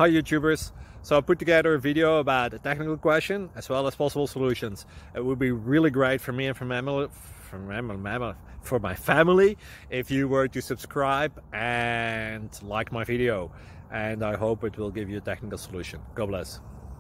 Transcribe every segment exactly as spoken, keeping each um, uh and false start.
Hi YouTubers! So I put together a video about a technical question as well as possible solutions. It would be really great for me and for, mammal, for, mammal, for my family if you were to subscribe and like my video. And I hope it will give you a technical solution. God bless.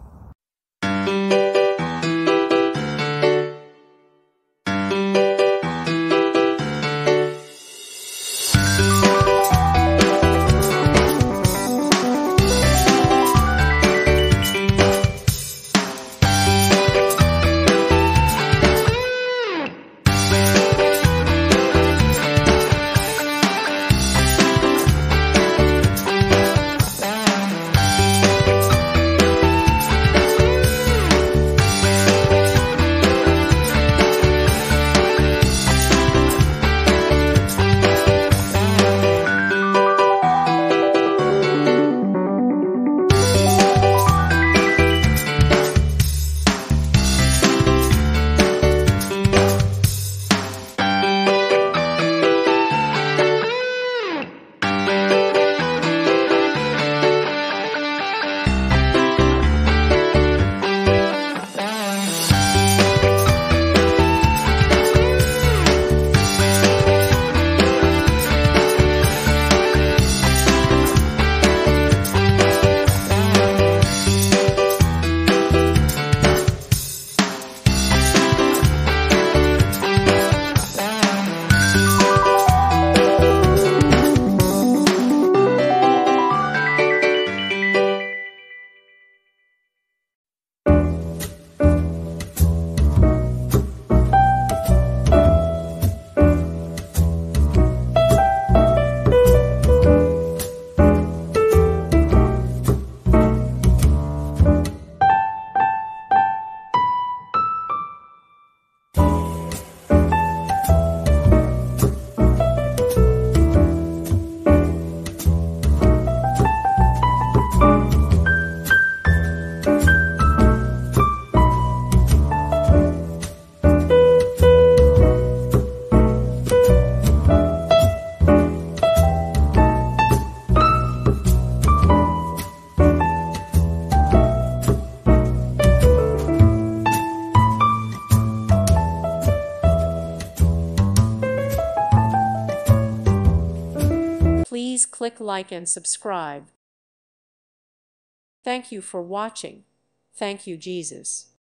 Please click like and subscribe. Thank you for watching. Thank you, Jesus.